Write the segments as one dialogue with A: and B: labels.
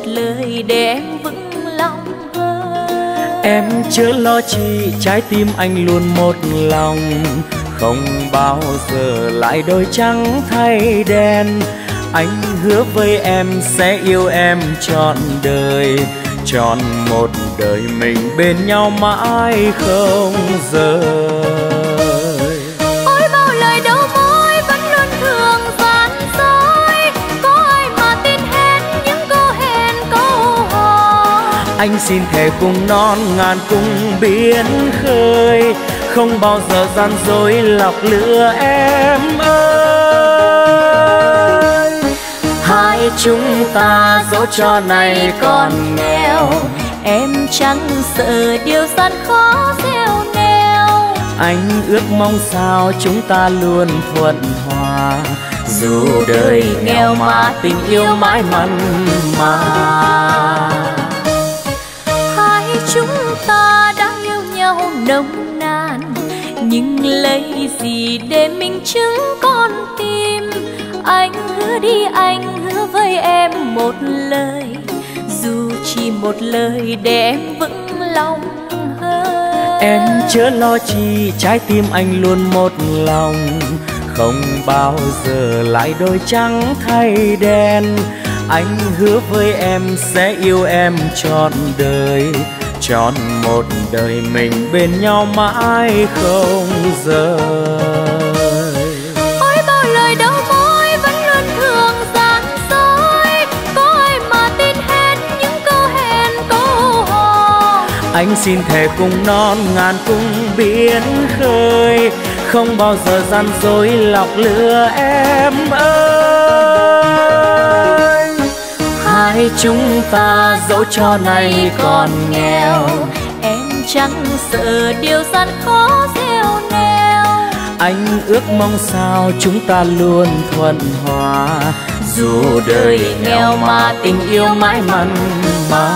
A: một lời để em vững lòng hơn.
B: Em chớ lo chi, trái tim anh luôn một lòng, không bao giờ lại đôi trắng thay đen. Anh hứa với em sẽ yêu em trọn đời, trọn một đời mình bên nhau mãi không rời.
A: Ôi bao lời đầu môi vẫn luôn thường gian dối, có ai mà tin hết những câu hẹn câu hò.
B: Anh xin thề cùng non ngàn cung biển khơi, không bao giờ gian dối lọc lừa em ơi.
A: Hai chúng ta dẫu cho này còn nghèo, em chẳng sợ điều gian khó gieo neo.
B: Anh ước mong sao chúng ta luôn thuận hòa, dù đời nghèo mà tình yêu mãi mặn mà.
A: Hai chúng ta đã yêu nhau nồng nàn, nhưng lấy gì để mình chứng con tim. Anh hứa đi, anh hứa với em một lời, dù chỉ một lời để em vững lòng hơn.
B: Em chớ lo chi, trái tim anh luôn một lòng, không bao giờ lại đôi trắng thay đen. Anh hứa với em sẽ yêu em trọn đời, trọn một đời mình bên nhau mãi không rời.
A: Ôi bao lời đầu môi vẫn luôn thường gian dối, có ai mà tin hết những câu hẹn câu hò.
B: Anh xin thề cùng non ngàn cung biển khơi, không bao giờ gian dối lọc lừa em ơi. Hai chúng ta dẫu cho này còn nghèo,
A: em chẳng sợ điều gian khó gieo neo.
B: anh ước mong sao chúng ta luôn thuận hòa, dù đời nghèo mà tình yêu mãi mặn mà.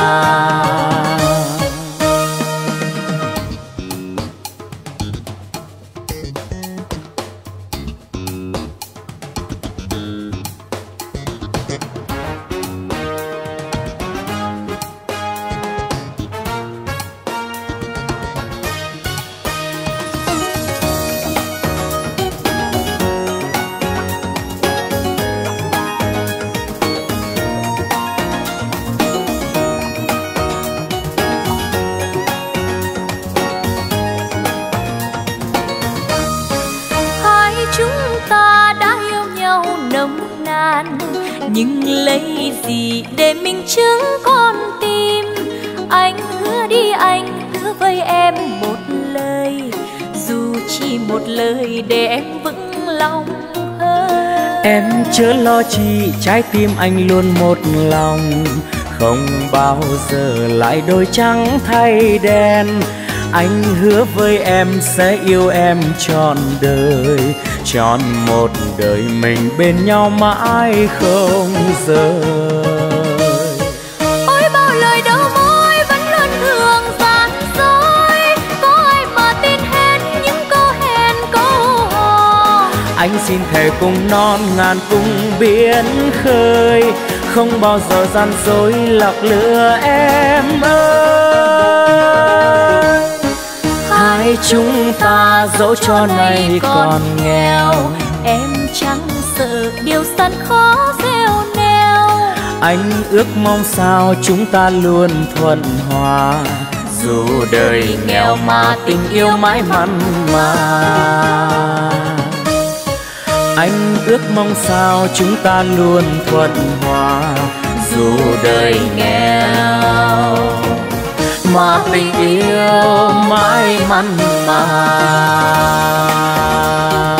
A: Nhưng lấy gì để mình chứng con tim. Anh hứa đi, anh hứa với em một lời, dù chỉ một lời để em vững lòng hơn.
B: Em chớ lo chi, trái tim anh luôn một lòng, không bao giờ lại đôi trắng thay đen. Anh hứa với em sẽ yêu em trọn đời, trọn một đời mình bên nhau mãi không rời.
A: Ôi bao lời đầu môi vẫn luôn thường gian dối, có ai mà tin hết những câu hẹn câu hò.
B: Anh xin thề cùng non ngàn cung biển khơi, không bao giờ gian dối lọc lừa em ơi. Hai chúng ta dẫu cho này còn nghèo,
A: em chẳng sợ điều gian khó gieo neo.
B: anh ước mong sao chúng ta luôn thuận hòa, dù đời nghèo mà tình yêu mãi mặn mà. Anh ước mong sao chúng ta luôn thuận hòa, dù đời nghèo mà tình yêu mãi mặn mà.